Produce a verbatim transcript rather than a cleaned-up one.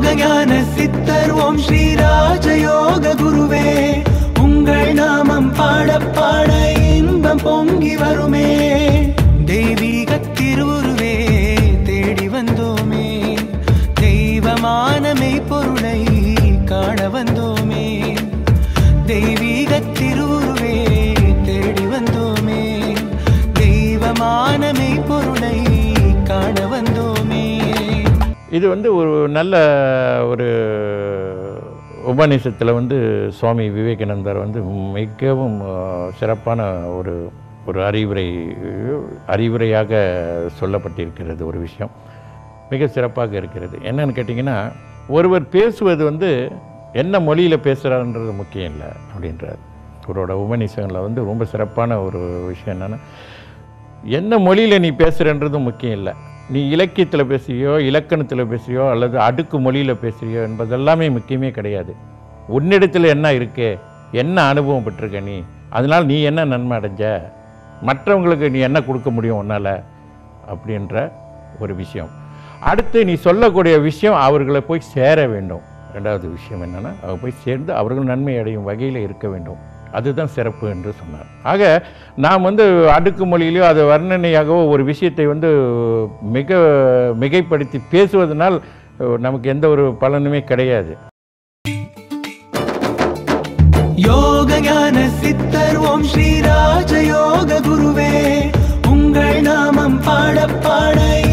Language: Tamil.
ஞான சித்தர் ஓம் ஸ்ரீ ராஜயோக குருவே உங்கள் நாமம் பாட பாட இன்பம் பொங்கி வருமே தெய்வீக திருவுருவே தேடி வந்தோமே தெய்வமான மெய்ப்பொருளை காண வந்தோமே தெய்வீக திருவுருவே தேடி வந்தோமே தெய்வமான மெய்ப்பொருளை காண வந்தோமே. இது வந்து ஒரு நல்ல ஒரு உபநிஷத்தில் வந்து சுவாமி விவேகானந்தர் வந்து மிகவும் சிறப்பான ஒரு ஒரு அறிவுரை அறிவுரையாக சொல்லப்பட்டிருக்கிறது. ஒரு விஷயம் மிக சிறப்பாக இருக்கிறது. என்னன்னு கேட்டிங்கன்னா, ஒருவர் பேசுவது வந்து என்ன மொழியில் பேசுகிறாருன்றது முக்கியம் இல்லை அப்படின்றார். அவரோட உபநிஷங்களில் வந்து ரொம்ப சிறப்பான ஒரு விஷயம் என்னென்னா, என்ன மொழியில் நீ பேசுகிறன்றது முக்கியம் இல்லை. நீ இலக்கியத்தில் பேசுகிறியோ இலக்கணத்தில் பேசுகிறியோ அல்லது அடுக்கு மொழியில் பேசுகிறியோ என்பதெல்லாமே முக்கியமே கிடையாது. உன்னிடத்தில் என்ன இருக்கே, என்ன அனுபவம் பெற்றிருக்க நீ, அதனால் நீ என்ன நன்மை அடைஞ்ச, மற்றவங்களுக்கு நீ என்ன கொடுக்க முடியும் உன்னால் அப்படின்ற ஒரு விஷயம். அடுத்து நீ சொல்லக்கூடிய விஷயம் அவர்களை போய் சேர வேண்டும். ரெண்டாவது விஷயம் என்னென்னா, அவர் போய் சேர்ந்து அவர்கள் நன்மை அடையும் வகையில் இருக்க வேண்டும். அதுதான் சிறப்பு என்று சொன்னார். ஆக நாம் வந்து அடுக்கு மொழியிலையோ அது வர்ணனையாகவோ ஒரு விஷயத்தை வந்து மிக மிகைப்படுத்தி பேசுவதனால் நமக்கு எந்த ஒரு பலனுமே கிடையாது. யோக ஞான சித்தர் ஓம் ஸ்ரீ ராஜயோக குருவே உங்கள் நாமம் பாட பாட